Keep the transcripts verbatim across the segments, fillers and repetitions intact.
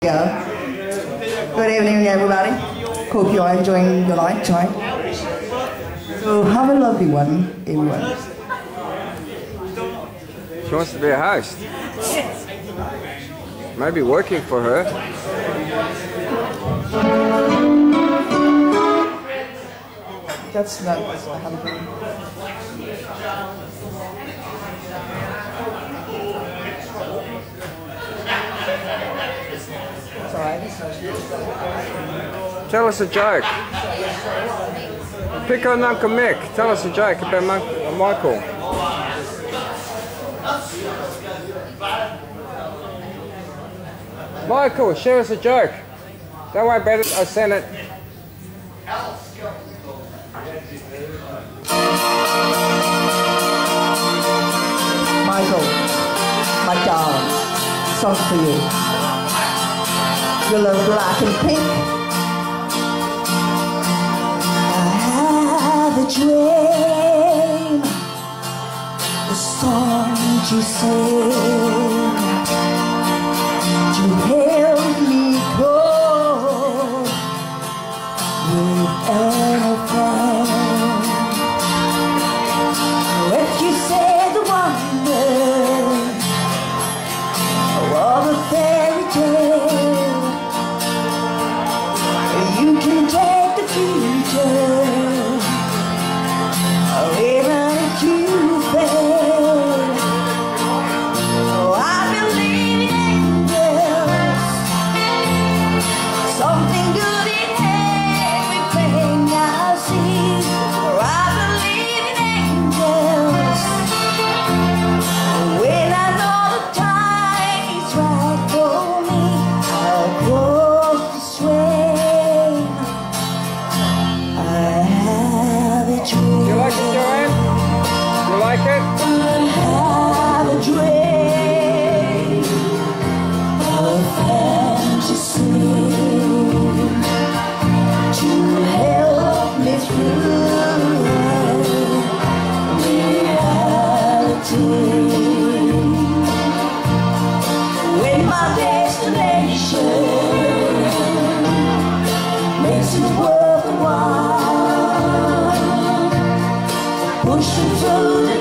Yeah. Good evening, everybody. Hope you are enjoying your night tonight. So have a lovely one, everyone. She wants to be a host. Maybe working for her. That's not what I haven't been. Tell us a joke. Pick on Uncle Mick. Tell us a joke about Mon uh, Michael. Michael, share us a joke. Don't worry about it, I sent it. Michael, my darling, song for you. You love black and pink. I have a dream, the songs you sing, to help me cope with anything. If you say the wonder of a fairy tale, you can take the future, or even if you fail. Oh, I believe in angels, something good in everything I see. Or I believe in angels, when I know the time is right for me, I'll cross the stream. You like it, Joanne? You like it? I have a dream, a fantasy, to help me through reality. When my destination makes it worthwhile, pushing through the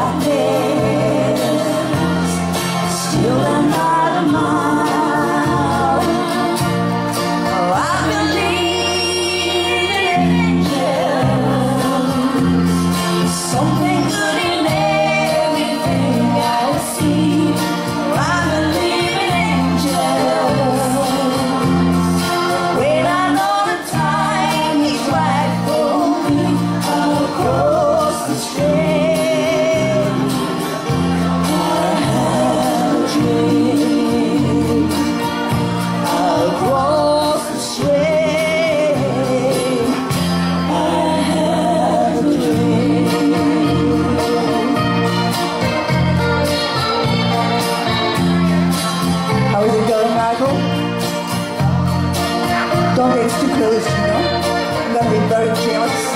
darkness, still I'm not a mile. Oh, I believe in angels, something good in everything I see. Oh, I believe in angels, when I know the time is right for me, I'll cross the stream. I have a dream, I'll cross the stream. I have a dream. How is it going, Michael? Don't get too close, you know? I'm gonna be very jealous.